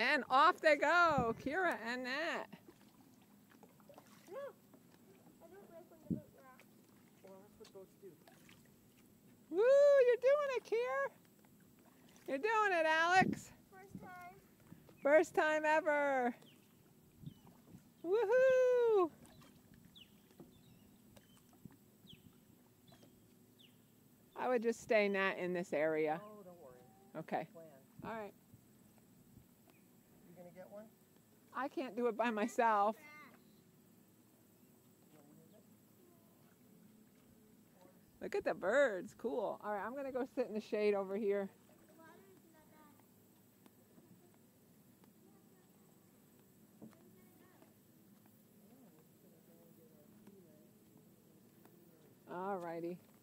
And off they go, Kira and Nat. No, I don't like when the boat rocks. Well, that's what boats do. Woo, you're doing it, Kier. You're doing it, Alex. First time. First time ever. Woohoo! I would just stay Nat in this area. Oh, don't worry. Okay. Plan. All right. You gonna get one? I can't do it by myself. Look at the birds. Cool. All right, I'm going to go sit in the shade over here. All righty.